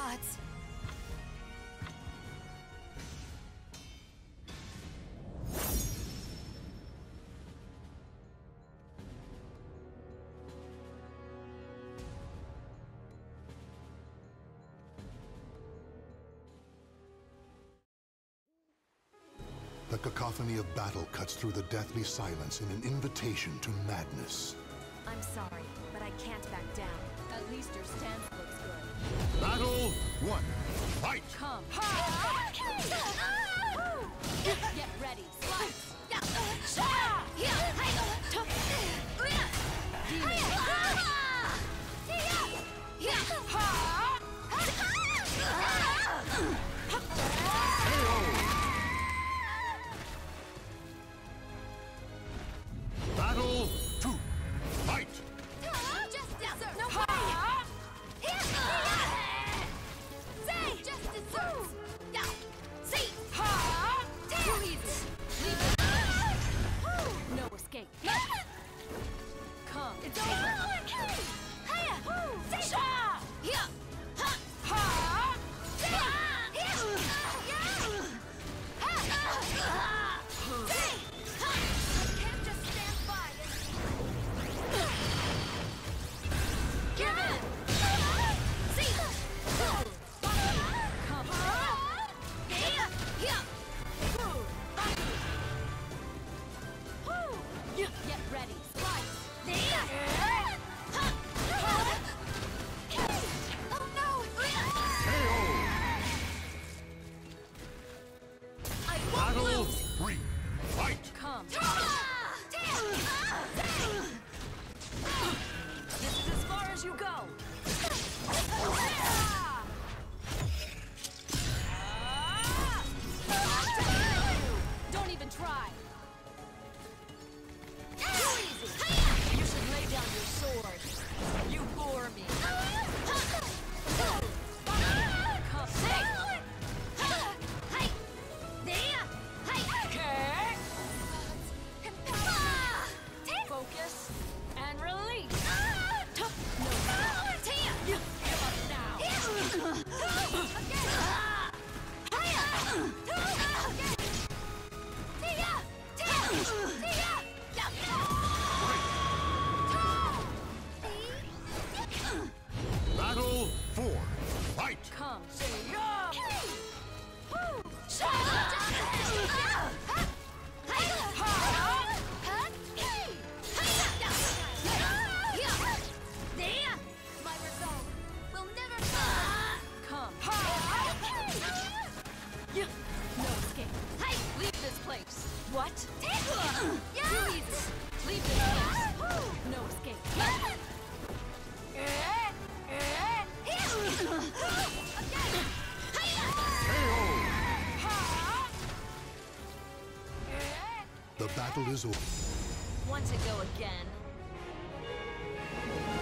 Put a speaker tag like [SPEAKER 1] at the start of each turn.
[SPEAKER 1] gods!
[SPEAKER 2] The cacophony of battle cuts through the deathly silence in an invitation to madness.
[SPEAKER 1] I'm sorry, but I can't back down.
[SPEAKER 3] At least your stance looks good.
[SPEAKER 2] Battle 1. Fight!
[SPEAKER 3] Come. Get ready. Slice.
[SPEAKER 2] Battle 2. Fight!
[SPEAKER 3] No escape. Come. It's over. Get ready.
[SPEAKER 2] Battle 3. Fight!
[SPEAKER 3] Come. This is as far as you go. Don't even try. You should lay down your sword. You bore me. Come. Okay. Focus and release. Give up now.
[SPEAKER 2] Battle 4. Fight!
[SPEAKER 3] Come. Say yeah.
[SPEAKER 1] My resolve will never
[SPEAKER 3] Come. No escape. Leave this place. What? Leave this place. No escape.
[SPEAKER 2] The battle is over.
[SPEAKER 3] Want to go again?